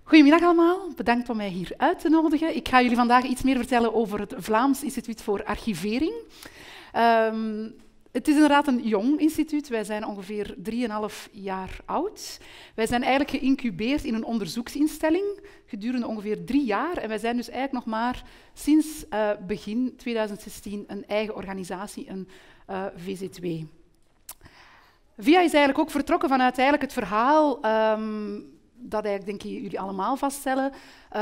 Goedemiddag allemaal, bedankt om mij hier uit te nodigen. Ik ga jullie vandaag iets meer vertellen over het Vlaams Instituut voor Archivering. Het is inderdaad een jong instituut. Wij zijn ongeveer 3,5 jaar oud. Wij zijn eigenlijk geïncubeerd in een onderzoeksinstelling gedurende ongeveer 3 jaar. En wij zijn dus eigenlijk nog maar sinds begin 2016 een eigen organisatie, een VZ2. VIA is eigenlijk ook vertrokken vanuit eigenlijk het verhaal dat eigenlijk, denk ik, jullie allemaal vaststellen.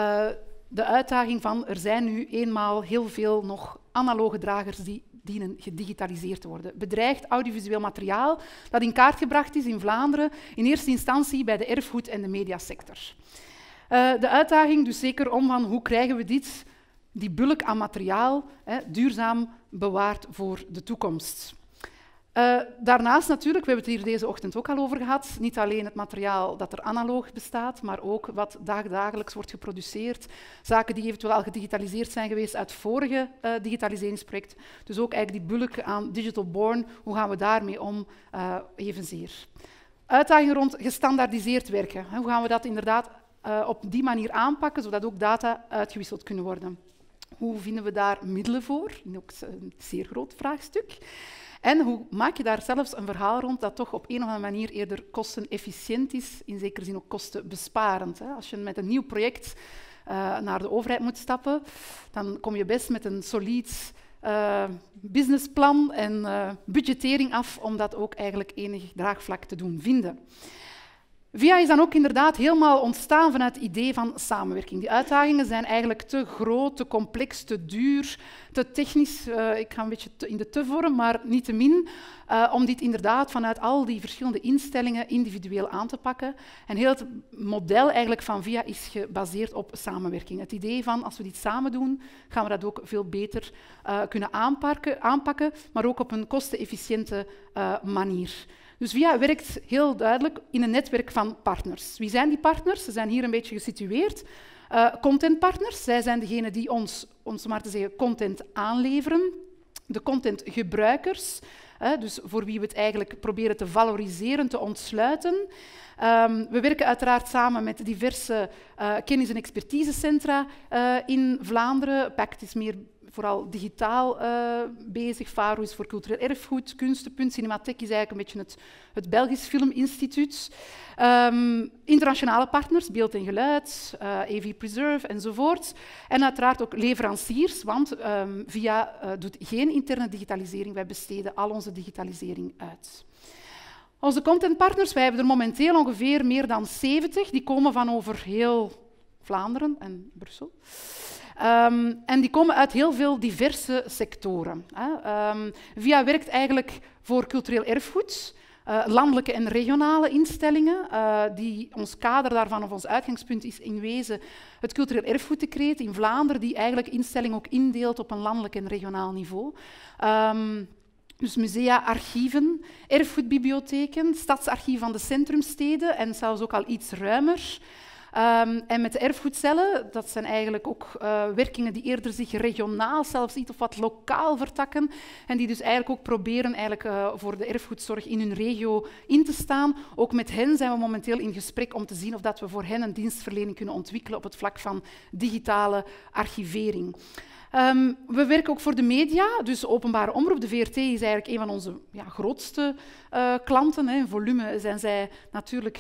De uitdaging van er zijn nu eenmaal heel veel nog analoge dragers die dienen gedigitaliseerd te worden. Bedreigd audiovisueel materiaal dat in kaart gebracht is in Vlaanderen, in eerste instantie bij de erfgoed- en de mediasector. De uitdaging dus zeker om van hoe krijgen we die bulk aan materiaal duurzaam bewaard voor de toekomst. Daarnaast natuurlijk, we hebben het hier deze ochtend ook al over gehad, niet alleen het materiaal dat er analoog bestaat, maar ook wat dagelijks wordt geproduceerd, zaken die eventueel al gedigitaliseerd zijn geweest uit vorige digitaliseringsproject. Dus ook eigenlijk die bulk aan digital born, hoe gaan we daarmee om, evenzeer. Uitdagingen rond gestandaardiseerd werken. Hoe gaan we dat inderdaad op die manier aanpakken, zodat ook data uitgewisseld kunnen worden? Hoe vinden we daar middelen voor? Ook een zeer groot vraagstuk. En hoe maak je daar zelfs een verhaal rond dat toch op een of andere manier eerder kostenefficiënt is, in zekere zin ook kostenbesparend. Als je met een nieuw project naar de overheid moet stappen, dan kom je best met een solid businessplan en budgettering af om dat ook eigenlijk enig draagvlak te doen vinden. VIA is dan ook inderdaad helemaal ontstaan vanuit het idee van samenwerking. Die uitdagingen zijn eigenlijk te groot, te complex, te duur, te technisch. Ik ga een beetje in de te-vorm, maar niettemin, om dit inderdaad vanuit al die verschillende instellingen individueel aan te pakken. En heel het model eigenlijk van VIA is gebaseerd op samenwerking. Het idee van als we dit samen doen, gaan we dat ook veel beter kunnen aanpakken, maar ook op een kostenefficiënte manier. Dus VIA werkt heel duidelijk in een netwerk van partners. Wie zijn die partners? Ze zijn hier een beetje gesitueerd. Contentpartners, zij zijn degenen die ons maar te zeggen, content aanleveren. De contentgebruikers, dus voor wie we het eigenlijk proberen te valoriseren, te ontsluiten. We werken uiteraard samen met diverse kennis- en expertisecentra in Vlaanderen. PACT is meer vooral digitaal bezig. FARO is voor cultureel erfgoed, Kunstenpunt. Cinematheek is eigenlijk een beetje het Belgisch Filminstituut. Internationale partners, beeld en geluid, AV Preserve enzovoort. En uiteraard ook leveranciers, want VIA doet geen interne digitalisering. Wij besteden al onze digitalisering uit. Onze contentpartners, wij hebben er momenteel ongeveer meer dan 70. Die komen van over heel Vlaanderen en Brussel. En die komen uit heel veel diverse sectoren. VIA werkt eigenlijk voor cultureel erfgoed, landelijke en regionale instellingen. Ons kader daarvan, of ons uitgangspunt, is in wezen het cultureel erfgoeddecreet in Vlaanderen, die eigenlijk instellingen ook indeelt op een landelijk en regionaal niveau. Dus musea, archieven, erfgoedbibliotheken, stadsarchieven van de centrumsteden en zelfs ook al iets ruimer. En met de erfgoedcellen, dat zijn eigenlijk ook werkingen die eerder zich regionaal, zelfs iets of wat lokaal vertakken en die dus eigenlijk ook proberen voor de erfgoedzorg in hun regio in te staan. Ook met hen zijn we momenteel in gesprek om te zien of dat we voor hen een dienstverlening kunnen ontwikkelen op het vlak van digitale archivering. We werken ook voor de media, dus openbare omroep. De VRT is eigenlijk een van onze grootste klanten. In volume zijn zij natuurlijk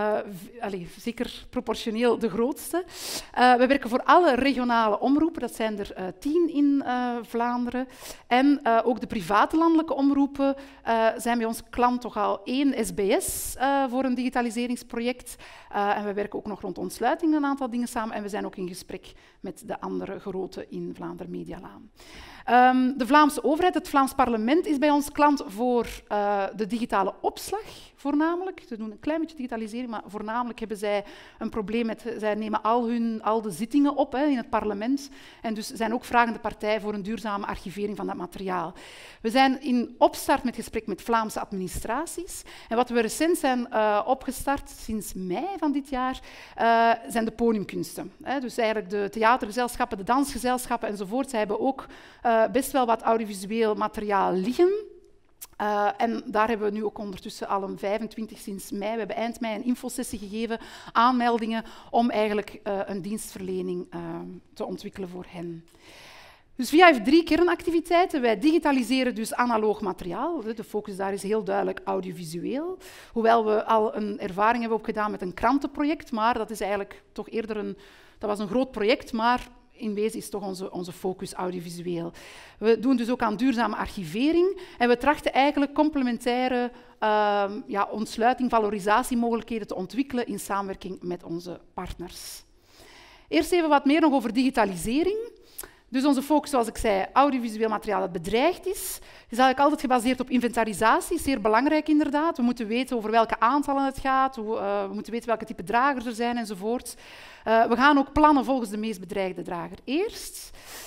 zeker proportioneel de grootste. We werken voor alle regionale omroepen, dat zijn er 10 in Vlaanderen. En ook de private landelijke omroepen zijn bij ons klant toch al 1 SBS voor een digitaliseringsproject. En we werken ook nog rond ontsluiting een aantal dingen samen. En we zijn ook in gesprek met de andere grote in Vlaanderen Medialaan. De Vlaamse overheid, het Vlaams parlement, is bij ons klant voor de digitale opslag, voornamelijk. Ze doen een klein beetje digitalisering, maar voornamelijk hebben zij een probleem met... Zij nemen al de zittingen op in het parlement en dus zijn ook vragende partij voor een duurzame archivering van dat materiaal. We zijn in opstart met gesprek met Vlaamse administraties. En wat we recent zijn opgestart, sinds mei van dit jaar, zijn de podiumkunsten. Dus eigenlijk de theatergezelschappen, de dansgezelschappen enzovoort. Zij hebben ook best wel wat audiovisueel materiaal liggen. En daar hebben we nu ook ondertussen al een 25 sinds mei. We hebben eind mei een infosessie gegeven, aanmeldingen, om eigenlijk een dienstverlening te ontwikkelen voor hen. Dus VIA heeft 3 kernactiviteiten. Wij digitaliseren dus analoog materiaal. De focus daar is heel duidelijk audiovisueel. Hoewel we al een ervaring hebben opgedaan met een krantenproject, maar dat is eigenlijk toch eerder dat was een groot project, maar in wezen is toch onze focus audiovisueel. We doen dus ook aan duurzame archivering en we trachten eigenlijk complementaire ontsluiting, valorisatiemogelijkheden te ontwikkelen in samenwerking met onze partners. Eerst even wat meer nog over digitalisering. Dus onze focus, zoals ik zei, audiovisueel materiaal dat bedreigd is eigenlijk altijd gebaseerd op inventarisatie, zeer belangrijk inderdaad. We moeten weten over welke aantallen het gaat, we moeten weten welke type dragers er zijn enzovoort. We gaan ook plannen volgens de meest bedreigde drager eerst.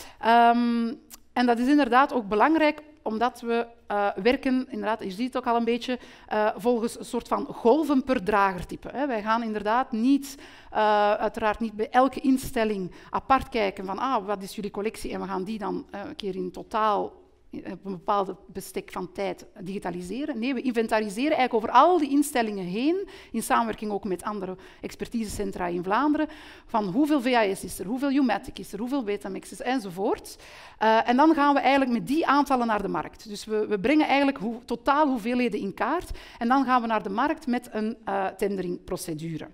En dat is inderdaad ook belangrijk omdat we werken, inderdaad, je ziet het ook al een beetje, volgens een soort van golven per dragertype. Hè. Wij gaan inderdaad uiteraard niet bij elke instelling apart kijken van wat is jullie collectie en we gaan die dan een keer in totaal op een bepaald bestek van tijd digitaliseren. Nee, we inventariseren eigenlijk over al die instellingen heen, in samenwerking ook met andere expertisecentra in Vlaanderen, van hoeveel VHS is er, hoeveel U-matic is er, hoeveel Betamax is er, enzovoort. En dan gaan we eigenlijk met die aantallen naar de markt. Dus we brengen eigenlijk totaal hoeveelheden in kaart en dan gaan we naar de markt met een tenderingprocedure.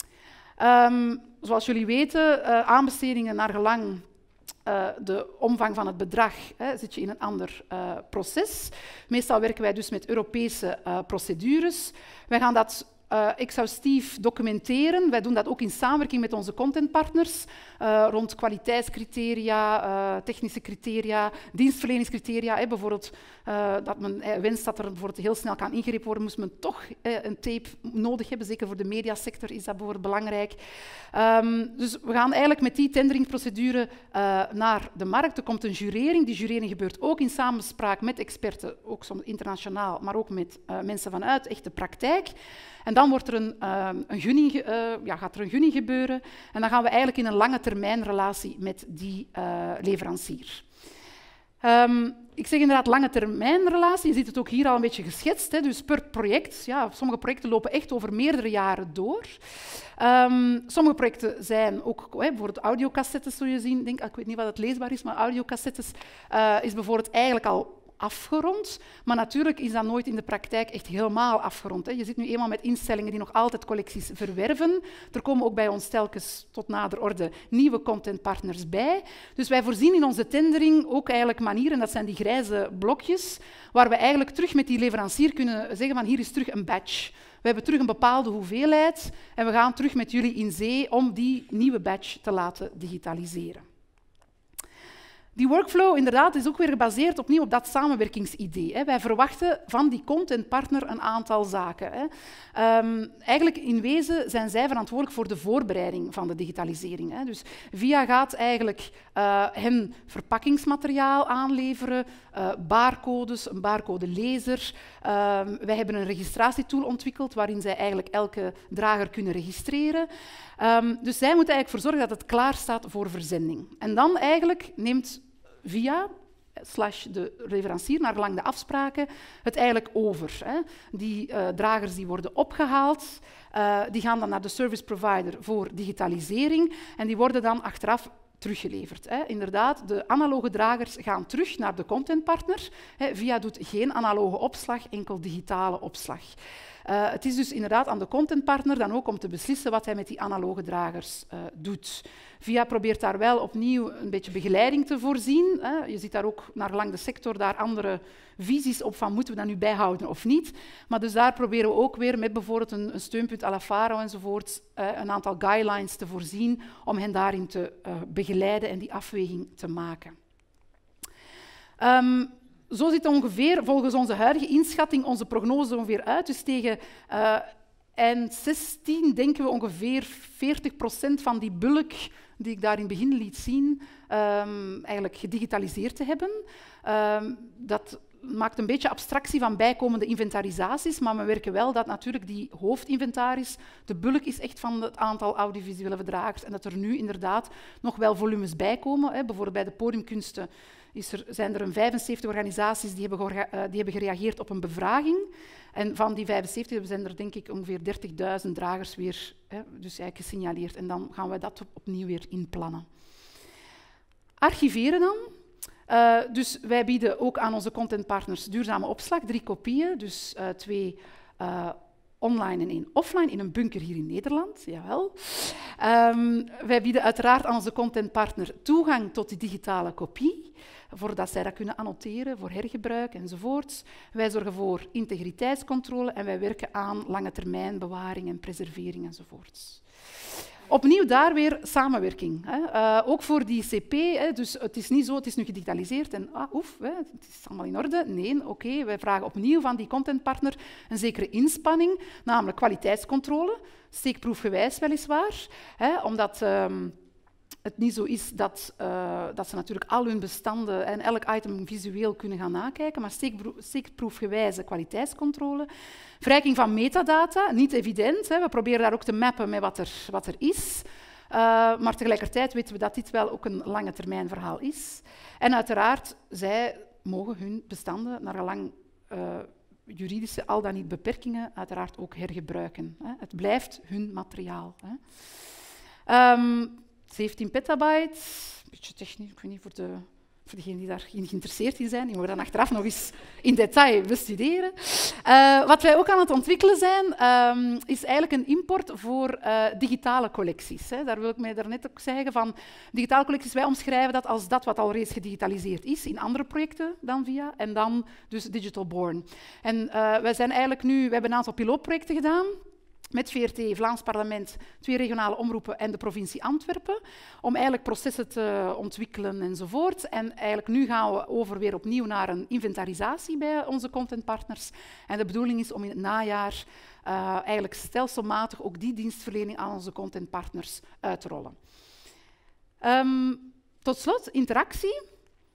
Zoals jullie weten, aanbestedingen naar gelang de omvang van het bedrag zit je in een ander proces. Meestal werken wij dus met Europese procedures. Wij gaan dat exhaustief documenteren. Wij doen dat ook in samenwerking met onze contentpartners rond kwaliteitscriteria, technische criteria, dienstverleningscriteria. Bijvoorbeeld dat men wenst dat er bijvoorbeeld heel snel kan ingrepen worden, moest men toch een tape nodig hebben. Zeker voor de mediasector is dat bijvoorbeeld belangrijk. Dus we gaan eigenlijk met die tenderingsprocedure naar de markt. Er komt een jurering. Die jurering gebeurt ook in samenspraak met experten, ook soms internationaal, maar ook met mensen vanuit echt de praktijk. En dan wordt er gaat er een gunning gebeuren en dan gaan we eigenlijk in een lange termijn relatie met die leverancier. Ik zeg inderdaad lange termijn relatie, je ziet het ook hier al een beetje geschetst, hè, dus per project. Ja, sommige projecten lopen echt over meerdere jaren door. Sommige projecten zijn ook bijvoorbeeld audiocassettes, zul je zien. Ik weet niet wat het leesbaar is, maar audiocassettes is bijvoorbeeld eigenlijk al afgerond, maar natuurlijk is dat nooit in de praktijk echt helemaal afgerond. Hè. Je zit nu eenmaal met instellingen die nog altijd collecties verwerven. Er komen ook bij ons telkens tot nader orde nieuwe contentpartners bij. Dus wij voorzien in onze tendering ook eigenlijk manieren, dat zijn die grijze blokjes, waar we eigenlijk terug met die leverancier kunnen zeggen van hier is terug een batch. We hebben terug een bepaalde hoeveelheid en we gaan terug met jullie in zee om die nieuwe batch te laten digitaliseren. Die workflow inderdaad is ook weer gebaseerd opnieuw op dat samenwerkingsidee. Wij verwachten van die contentpartner een aantal zaken. Eigenlijk in wezen zijn zij verantwoordelijk voor de voorbereiding van de digitalisering. Dus VIA gaat eigenlijk hen verpakkingsmateriaal aanleveren, barcodes, een barcodelezer. Wij hebben een registratietool ontwikkeld waarin zij eigenlijk elke drager kunnen registreren. Dus zij moeten eigenlijk voor zorgen dat het klaar staat voor verzending. En dan eigenlijk neemt VIA / de leverancier, naar gelang de afspraken, het eigenlijk over. Die dragers die worden opgehaald, die gaan dan naar de service provider voor digitalisering en die worden dan achteraf teruggeleverd. Inderdaad, de analoge dragers gaan terug naar de contentpartner. VIA doet geen analoge opslag, enkel digitale opslag. Het is dus inderdaad aan de contentpartner dan ook om te beslissen wat hij met die analoge dragers doet. VIA probeert daar wel opnieuw een beetje begeleiding te voorzien. Je ziet daar ook naar gelang de sector daar andere visies op van moeten we dat nu bijhouden of niet. Maar dus daar proberen we ook weer met bijvoorbeeld een steunpunt à la FARO enzovoort een aantal guidelines te voorzien om hen daarin te begeleiden en die afweging te maken. Zo ziet ongeveer, volgens onze huidige inschatting, onze prognose ongeveer uit. Dus tegen eind 16 denken we ongeveer 40% van die bulk die ik daar in het begin liet zien, eigenlijk gedigitaliseerd te hebben. Dat maakt een beetje abstractie van bijkomende inventarisaties, maar we werken wel dat natuurlijk die hoofdinventaris de bulk is echt van het aantal audiovisuele verdragers en dat er nu inderdaad nog wel volumes bijkomen. Bijvoorbeeld bij de podiumkunsten zijn er een 75 organisaties die hebben gereageerd op een bevraging. En van die 75 zijn er denk ik ongeveer 30.000 dragers weer dus eigenlijk gesignaleerd. En dan gaan we dat opnieuw weer inplannen. Archiveren dan. Dus wij bieden ook aan onze contentpartners duurzame opslag, 3 kopieën, dus 2 online en 1 offline, in een bunker hier in Nederland. Jawel. Wij bieden uiteraard aan onze contentpartner toegang tot die digitale kopie, voordat zij dat kunnen annoteren voor hergebruik enzovoort. Wij zorgen voor integriteitscontrole en wij werken aan lange termijn bewaring en preservering enzovoort. Opnieuw daar weer samenwerking. Ook voor die CP, dus het is niet zo, het is nu gedigitaliseerd en het is allemaal in orde. Nee, oké, wij vragen opnieuw van die contentpartner een zekere inspanning, namelijk kwaliteitscontrole, steekproefgewijs weliswaar, omdat het niet zo is dat ze natuurlijk al hun bestanden en elk item visueel kunnen gaan nakijken, maar steekproefgewijze kwaliteitscontrole. Verrijking van metadata, niet evident. We proberen daar ook te mappen met wat er is. Maar tegelijkertijd weten we dat dit wel ook een lange termijn verhaal is. En uiteraard, zij mogen hun bestanden naar gelang juridische, al dan niet beperkingen, uiteraard ook hergebruiken. Het blijft hun materiaal. 17 petabyte, een beetje technisch, ik weet niet, voor degenen die daarin geïnteresseerd in zijn, die mogen dan achteraf nog eens in detail bestuderen. Wat wij ook aan het ontwikkelen zijn, is eigenlijk een import voor digitale collecties. Daar wil ik mij daarnet ook zeggen van digitale collecties. Wij omschrijven dat als dat wat al reeds gedigitaliseerd is in andere projecten dan VIA en dan dus Digital Born. En wij hebben een aantal pilootprojecten gedaan. Met VRT, Vlaams Parlement, 2 regionale omroepen en de provincie Antwerpen, om eigenlijk processen te ontwikkelen enzovoort. En eigenlijk nu gaan we weer opnieuw naar een inventarisatie bij onze contentpartners. En de bedoeling is om in het najaar eigenlijk stelselmatig ook die dienstverlening aan onze contentpartners uit te rollen. Tot slot, interactie.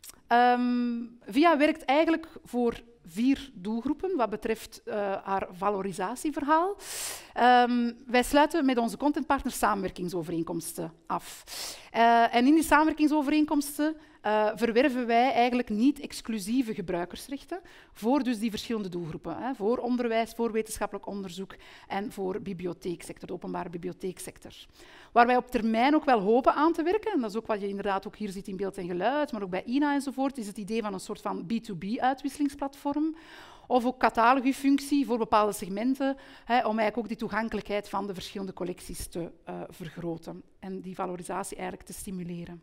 VIA werkt eigenlijk voor 4 doelgroepen wat betreft haar valorisatieverhaal. Wij sluiten met onze contentpartners samenwerkingsovereenkomsten af. En in die samenwerkingsovereenkomsten verwerven wij eigenlijk niet exclusieve gebruikersrechten voor dus die verschillende doelgroepen. Voor onderwijs, voor wetenschappelijk onderzoek en voor bibliotheeksector, de openbare bibliotheeksector. Waar wij op termijn ook wel hopen aan te werken, en dat is ook wat je inderdaad ook hier ziet in beeld en geluid, maar ook bij INA enzovoort, is het idee van een soort van B2B-uitwisselingsplatform. Of ook cataloguefunctie voor bepaalde segmenten, om eigenlijk ook die toegankelijkheid van de verschillende collecties te vergroten en die valorisatie eigenlijk te stimuleren.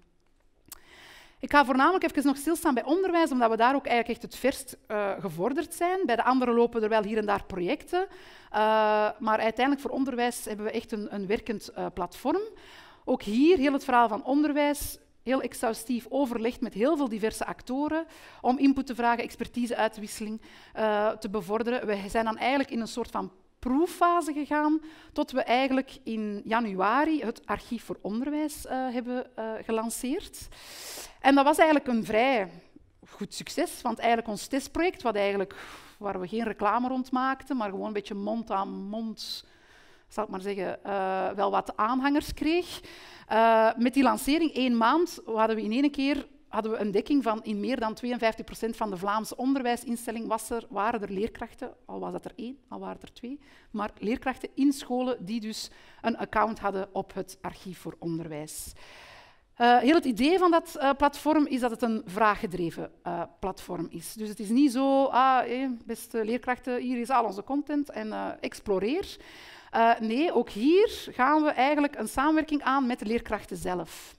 Ik ga voornamelijk even nog stilstaan bij onderwijs, omdat we daar ook eigenlijk echt het verst gevorderd zijn. Bij de anderen lopen er wel hier en daar projecten, maar uiteindelijk voor onderwijs hebben we echt een werkend platform. Ook hier heel het verhaal van onderwijs, heel exhaustief overlegd met heel veel diverse actoren om input te vragen, expertise-uitwisseling te bevorderen. We zijn dan eigenlijk in een soort van proeffase gegaan, tot we eigenlijk in januari het Archief voor Onderwijs hebben gelanceerd. En dat was eigenlijk een vrij goed succes, want eigenlijk ons testproject, waar we geen reclame rond maakten, maar gewoon een beetje mond aan mond, zal ik maar zeggen, wel wat aanhangers kreeg. Met die lancering 1 maand hadden we in één keer een dekking van in meer dan 52% van de Vlaamse onderwijsinstelling waren er leerkrachten, al was dat er 1, al waren er 2, maar leerkrachten in scholen die dus een account hadden op het Archief voor Onderwijs. Heel het idee van dat platform is dat het een vraaggedreven platform is. Dus het is niet zo, beste leerkrachten, hier is al onze content en exploreer. Nee, ook hier gaan we eigenlijk een samenwerking aan met de leerkrachten zelf.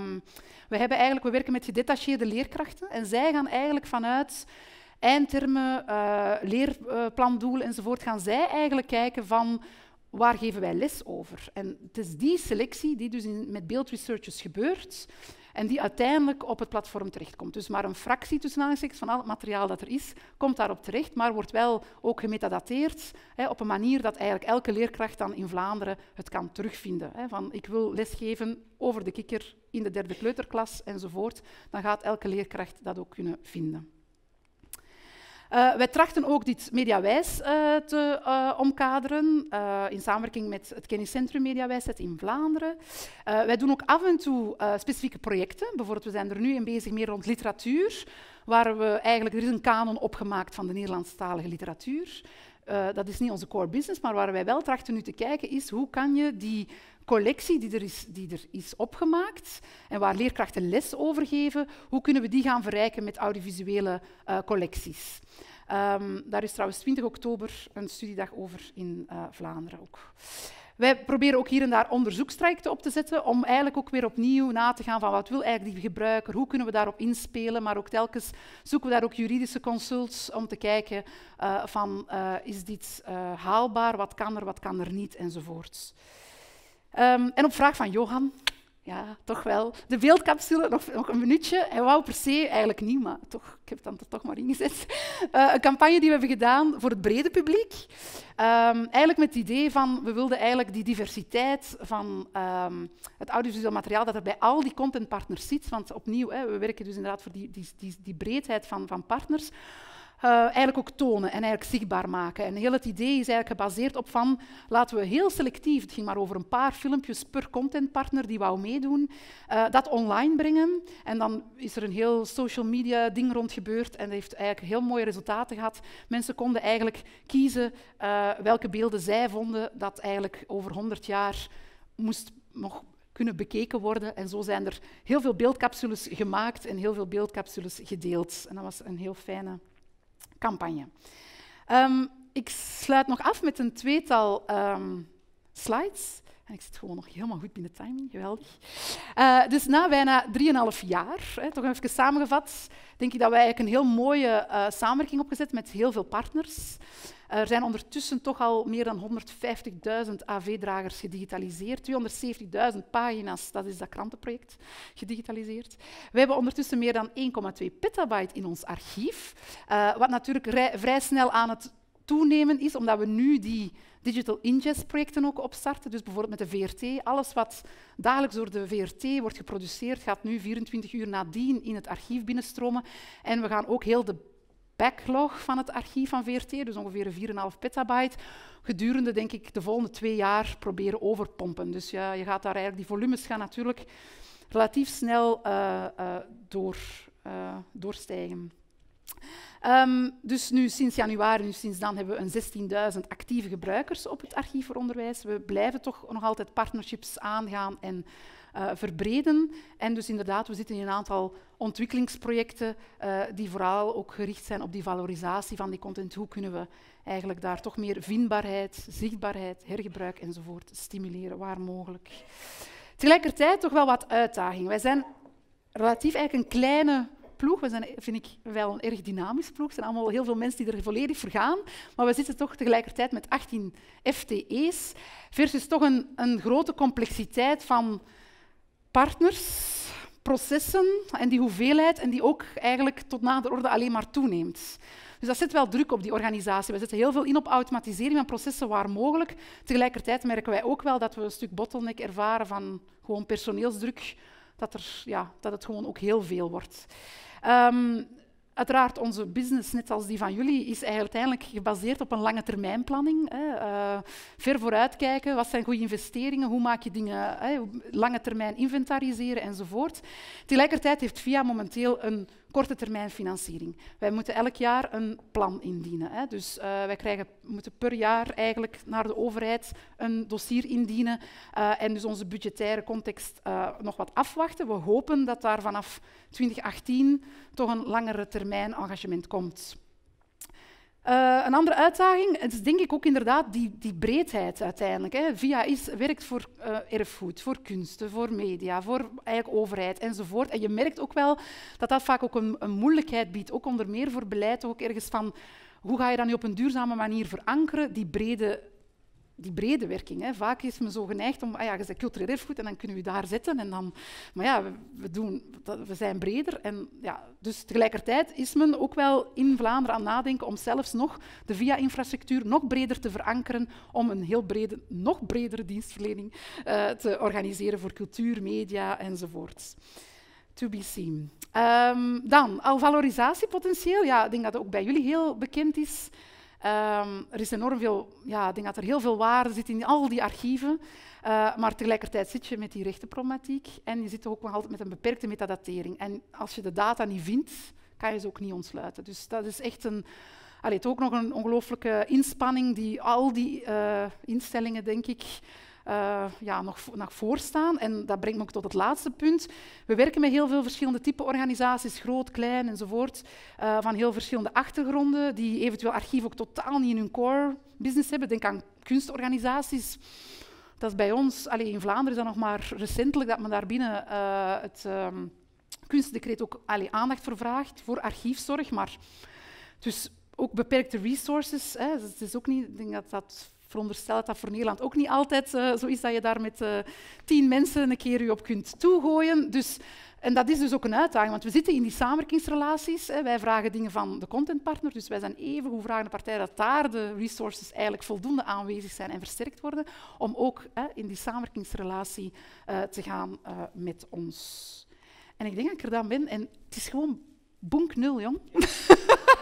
We werken met gedetacheerde leerkrachten en zij gaan eigenlijk vanuit eindtermen, leerplandoelen enzovoort, gaan zij eigenlijk kijken van waar geven wij les over. En het is die selectie die dus met beeldresearchers gebeurt en die uiteindelijk op het platform terechtkomt. Dus maar een fractie tussen aanhalingstekens van al het materiaal dat er is, komt daarop terecht, maar wordt wel ook gemetadateerd op een manier dat eigenlijk elke leerkracht dan in Vlaanderen het kan terugvinden. Van ik wil lesgeven over de kikker in de 3e kleuterklas enzovoort, dan gaat elke leerkracht dat ook kunnen vinden. Wij trachten ook dit Mediawijs te omkaderen, in samenwerking met het kenniscentrum Mediawijsheid in Vlaanderen. Wij doen ook af en toe specifieke projecten. Bijvoorbeeld, we zijn er nu in bezig meer rond literatuur, waar we eigenlijk, er is een kanon opgemaakt van de Nederlandstalige literatuur. Dat is niet onze core business, maar waar wij wel trachten nu te kijken is hoe kan je die collectie die er is opgemaakt en waar leerkrachten les over geven, hoe kunnen we die gaan verrijken met audiovisuele collecties. Daar is trouwens 20 oktober een studiedag over in Vlaanderen ook. Wij proberen ook hier en daar onderzoekstrajecten op te zetten om eigenlijk ook weer opnieuw na te gaan van wat wil eigenlijk die gebruiker, hoe kunnen we daarop inspelen, maar ook telkens zoeken we daar ook juridische consults om te kijken van is dit haalbaar, wat kan er niet, enzovoort. En op vraag van Johan, ja, toch wel, de beeldcapsule, nog een minuutje. Hij wou per se, eigenlijk niet, maar toch, ik heb het dan er toch maar ingezet. Een campagne die we hebben gedaan voor het brede publiek. Eigenlijk met het idee van, we wilden eigenlijk die diversiteit van het audiovisueel materiaal, dat er bij al die contentpartners zit. Want opnieuw, we werken dus inderdaad voor die breedheid van partners. Eigenlijk ook tonen en eigenlijk zichtbaar maken. En heel het idee is eigenlijk gebaseerd op van, laten we heel selectief, het ging maar over een paar filmpjes per contentpartner die wou meedoen, dat online brengen. En dan is er een heel social media ding rond gebeurd en dat heeft eigenlijk heel mooie resultaten gehad. Mensen konden eigenlijk kiezen welke beelden zij vonden dat eigenlijk over 100 jaar moest nog kunnen bekeken worden. En zo zijn er heel veel beeldcapsules gemaakt en heel veel beeldcapsules gedeeld. En dat was een heel fijne campagne. Ik sluit nog af met een tweetal slides. En ik zit gewoon nog helemaal goed binnen timing, geweldig. Dus na bijna 3,5 jaar, toch even samengevat, denk ik dat wij eigenlijk een heel mooie samenwerking opgezet met heel veel partners. Er zijn ondertussen toch al meer dan 150.000 AV-dragers gedigitaliseerd, 270.000 pagina's, dat is dat krantenproject, gedigitaliseerd. We hebben ondertussen meer dan 1,2 petabyte in ons archief, wat natuurlijk vrij snel aan het toenemen is, omdat we nu die digital ingest-projecten ook opstarten. Dus bijvoorbeeld met de VRT. Alles wat dagelijks door de VRT wordt geproduceerd, gaat nu 24 uur nadien in het archief binnenstromen. En we gaan ook heel de backlog van het archief van VRT, dus ongeveer 4,5 petabyte, gedurende, denk ik, de volgende 2 jaar proberen overpompen. Dus ja, je gaat daar eigenlijk, die volumes gaan natuurlijk relatief snel doorstijgen. Dus nu sinds januari, nu sinds dan, hebben we een 16.000 actieve gebruikers op het archief voor onderwijs. We blijven toch nog altijd partnerships aangaan en verbreden. En dus inderdaad, we zitten in een aantal ontwikkelingsprojecten die vooral ook gericht zijn op die valorisatie van die content. Hoe kunnen we eigenlijk daar toch meer vindbaarheid, zichtbaarheid, hergebruik enzovoort stimuleren, waar mogelijk. Tegelijkertijd toch wel wat uitdagingen. Wij zijn relatief eigenlijk een kleine ploeg. We zijn, vind ik, wel een erg dynamische ploeg. Er zijn allemaal heel veel mensen die er volledig voor gaan. Maar we zitten toch tegelijkertijd met 18 FTE's versus toch een grote complexiteit van partners, processen en die hoeveelheid en die ook eigenlijk tot na de orde alleen maar toeneemt. Dus dat zet wel druk op die organisatie. We zetten heel veel in op automatisering van processen waar mogelijk. Tegelijkertijd merken wij ook wel dat we een stuk bottleneck ervaren van gewoon personeelsdruk, dat het gewoon ook heel veel wordt. Uiteraard, onze business, net als die van jullie, is uiteindelijk gebaseerd op een lange termijnplanning. Ver vooruitkijken, wat zijn goede investeringen, hoe maak je dingen, lange termijn inventariseren enzovoort. Tegelijkertijd heeft VIA momenteel een korte termijn financiering. Wij moeten elk jaar een plan indienen. Dus wij moeten per jaar eigenlijk naar de overheid een dossier indienen en dus onze budgettaire context nog wat afwachten. We hopen dat daar vanaf 2018 toch een langere termijn engagement komt. Een andere uitdaging is denk ik ook inderdaad die breedheid uiteindelijk. VIA werkt voor erfgoed, voor kunsten, voor media, voor eigenlijk overheid enzovoort. En je merkt ook wel dat dat vaak ook een moeilijkheid biedt, ook onder meer voor beleid, ook ergens van hoe ga je dat nu op een duurzame manier verankeren, die brede werking. Vaak is men zo geneigd om, je zegt cultureel erfgoed en dan kunnen we daar zetten. En dan, maar ja, we zijn breder. En ja, dus tegelijkertijd is men ook wel in Vlaanderen aan het nadenken om zelfs nog de VIA-infrastructuur nog breder te verankeren om een heel nog bredere dienstverlening te organiseren voor cultuur, media enzovoort. To be seen. Dan, al valorisatiepotentieel. Ja, ik denk dat het ook bij jullie heel bekend is. Er is enorm veel, ja, ik denk dat er heel veel waarde zit in al die archieven. Maar tegelijkertijd zit je met die rechtenproblematiek en je zit ook nog altijd met een beperkte metadatering. En als je de data niet vindt, kan je ze ook niet ontsluiten. Dus dat is echt het is ook nog een ongelooflijke inspanning die al die instellingen, denk ik, nog voorstaan. En dat brengt me ook tot het laatste punt. We werken met heel veel verschillende typen organisaties, groot, klein enzovoort, van heel verschillende achtergronden, die eventueel archief ook totaal niet in hun core business hebben. Denk aan kunstorganisaties. Dat is bij ons, in Vlaanderen is dat nog maar recentelijk dat men daarbinnen het kunstdecreet ook aandacht voor vraagt, voor archiefzorg. Maar dus ook beperkte resources. Het is ook niet, ik denk dat veronderstel dat voor Nederland ook niet altijd zo is dat je daar met 10 mensen een keer je op kunt toegooien. Dus, en dat is dus ook een uitdaging, want we zitten in die samenwerkingsrelaties. Wij vragen dingen van de contentpartner, dus wij zijn even hoe vragen de partij dat daar de resources eigenlijk voldoende aanwezig zijn en versterkt worden, om ook in die samenwerkingsrelatie te gaan met ons. En ik denk dat ik er dan ben en het is gewoon bonk nul, jong.